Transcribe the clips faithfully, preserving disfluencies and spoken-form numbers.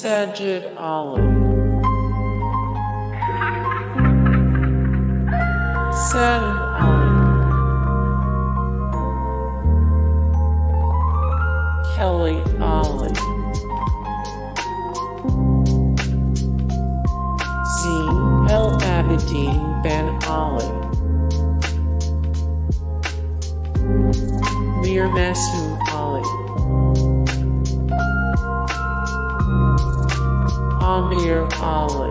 Sajid Ali, Salim Ali, Kelly Ali, Zine El Abidine Ben Ali, Mir Masood Ali, Amir Ali,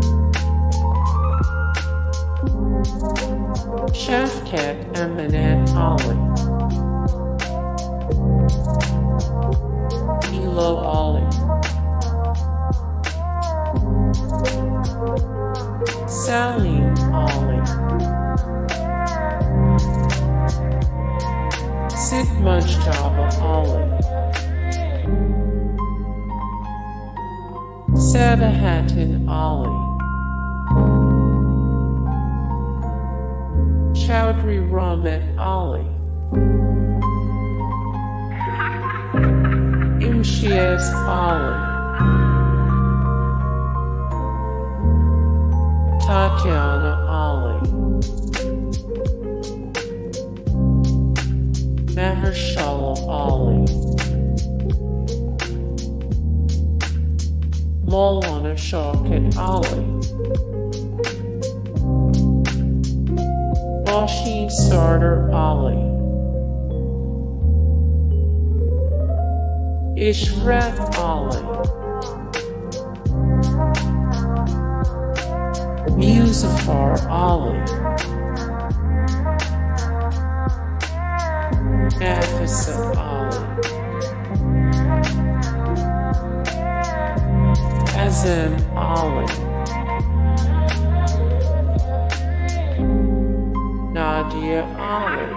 Shafkat Amanat Ali, Elo Ali, Salim Ali, Sid Mujtaba Ali, Sabahattin Ali, Chowdhury Rahmat Ali, Imtiaz Ali, Tatyana Ali, Mahershala Ali, Maulana Shaukat Ali, Rashid Sardar Ali, Ishrat Ali, Muzaffar Ali, Nafisa Ali, Azam Ali, Nadia Ali,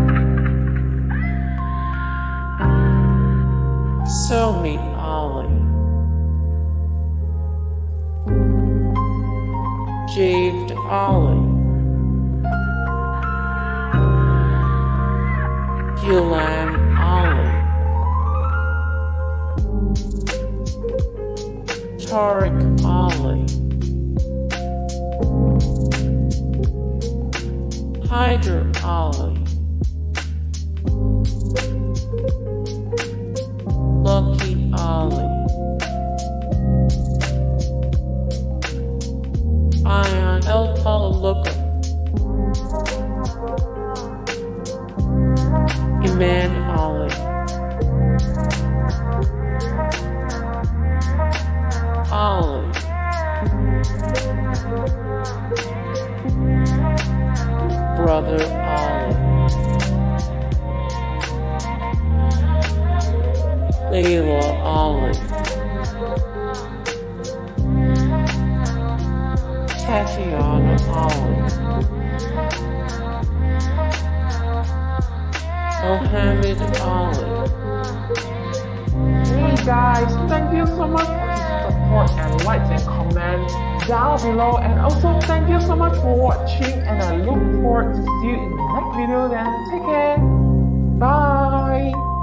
Somi Ali, Javed Ali, Ghulam Ali, Tariq Ali, Hyder Ali, Lucky Ali, Ayan El Palaluka, Iman Ali, Ali, Brother Ali, Laila Ali, Tatyana Ali, Mohammed Ali. Hey guys, thank you so much for your support and likes and comments down below, and also thank you so much for watching, and I look forward to see you in the next video. Then take care, bye.